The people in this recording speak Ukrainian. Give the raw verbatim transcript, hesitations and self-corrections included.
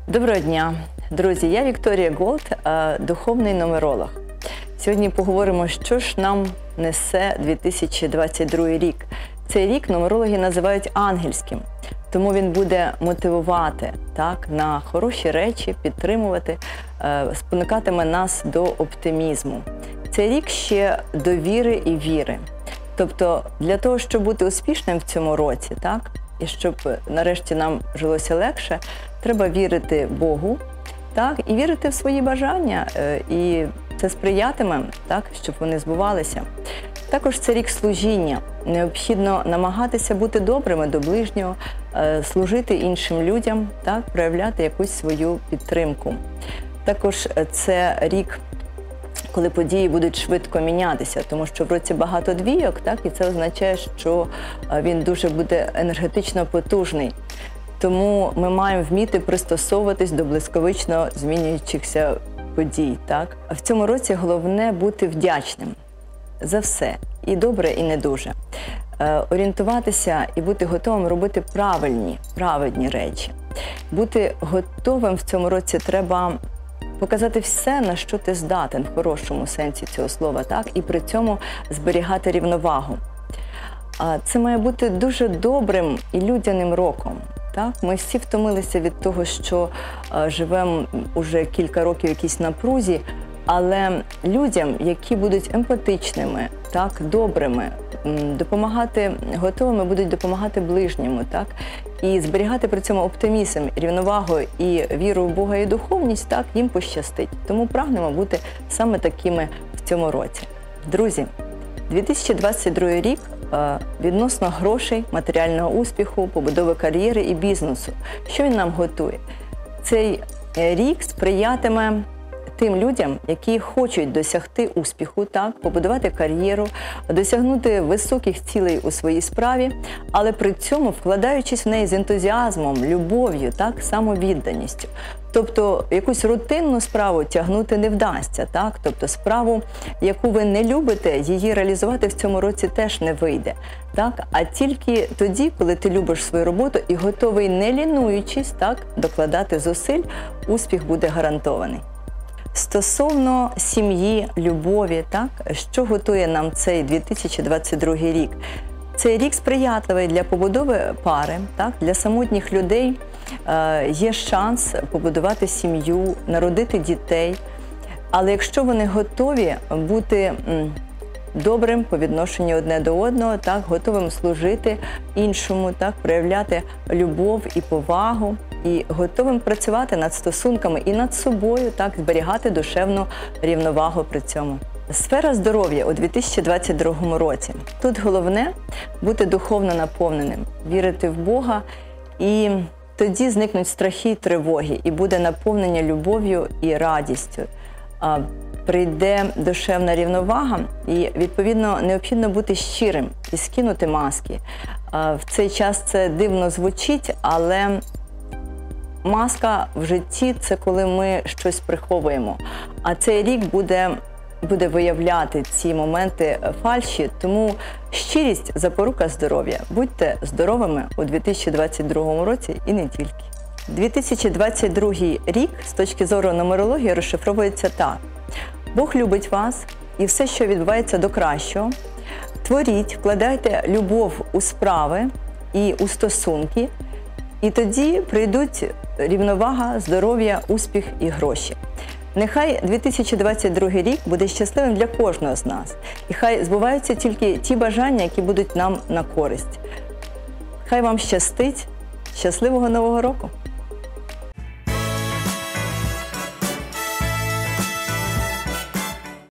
Доброго дня, друзі! Я Вікторія Голд, духовний нумеролог. Сьогодні поговоримо, що ж нам несе дві тисячі двадцять другий рік. Цей рік нумерологи називають ангельським, тому він буде мотивувати так, на хороші речі, підтримувати, спонукатиме нас до оптимізму. Цей рік ще довіри і віри. Тобто для того, щоб бути успішним в цьому році, так, і щоб нарешті нам жилося легше, треба вірити Богу, так, і вірити в свої бажання, і це сприятиме, так, щоб вони збувалися. Також це рік служіння. Необхідно намагатися бути добрими до ближнього, служити іншим людям, так, проявляти якусь свою підтримку. Також це рік, коли події будуть швидко мінятися, тому що в році багато двійок, так, і це означає, що він дуже буде енергетично потужний. Тому ми маємо вміти пристосовуватись до блискавично змінюючихся подій. Так? А в цьому році головне бути вдячним за все, і добре, і не дуже. Е, орієнтуватися і бути готовим робити правильні, праведні речі. Бути готовим в цьому році треба показати все, на що ти здатен в хорошому сенсі цього слова, так? І при цьому зберігати рівновагу. А це має бути дуже добрим і людяним роком. Так? Ми всі втомилися від того, що а, живемо уже кілька років в якійсь напрузі, але людям, які будуть емпатичними, так, добрими, допомагати, готовими будуть допомагати ближньому, так, і зберігати при цьому оптимізм, рівновагу і віру в Бога і духовність, так, їм пощастить. Тому прагнемо бути саме такими в цьому році. Друзі, дві тисячі двадцять другий рік відносно грошей, матеріального успіху, побудови кар'єри і бізнесу. Що він нам готує? Цей рік сприятиме тим людям, які хочуть досягти успіху, так, побудувати кар'єру, досягнути високих цілей у своїй справі, але при цьому вкладаючись в неї з ентузіазмом, любов'ю, так, самовідданістю. Тобто якусь рутинну справу тягнути не вдасться, так? Тобто справу, яку ви не любите, її реалізувати в цьому році теж не вийде. Так? А тільки тоді, коли ти любиш свою роботу і готовий, не лінуючись, так, докладати зусиль, успіх буде гарантований. Стосовно сім'ї, любові, так, що готує нам цей дві тисячі двадцять другий рік? Цей рік сприятливий для побудови пари, так, для самотніх людей е, є шанс побудувати сім'ю, народити дітей. Але якщо вони готові бути м, добрим по відношенню одне до одного, так, готовим служити іншому, так, проявляти любов і повагу, і готовим працювати над стосунками і над собою, так, зберігати душевну рівновагу при цьому. Сфера здоров'я у дві тисячі двадцять другому році. Тут головне бути духовно наповненим, вірити в Бога, і тоді зникнуть страхи й тривоги, і буде наповнення любов'ю і радістю. Прийде душевна рівновага, і, відповідно, необхідно бути щирим і скинути маски. В цей час це дивно звучить, але маска в житті – це коли ми щось приховуємо. А цей рік буде, буде виявляти ці моменти фальші, тому щирість – запорука здоров'я. Будьте здоровими у дві тисячі двадцять другому році і не тільки. дві тисячі двадцять другий рік з точки зору нумерології розшифровується так. Бог любить вас і все, що відбувається, до кращого. Творіть, вкладайте любов у справи і у стосунки, і тоді прийдуть рівновага, здоров'я, успіх і гроші. Нехай дві тисячі двадцять другий рік буде щасливим для кожного з нас. І хай збуваються тільки ті бажання, які будуть нам на користь. Хай вам щастить. Щасливого Нового року!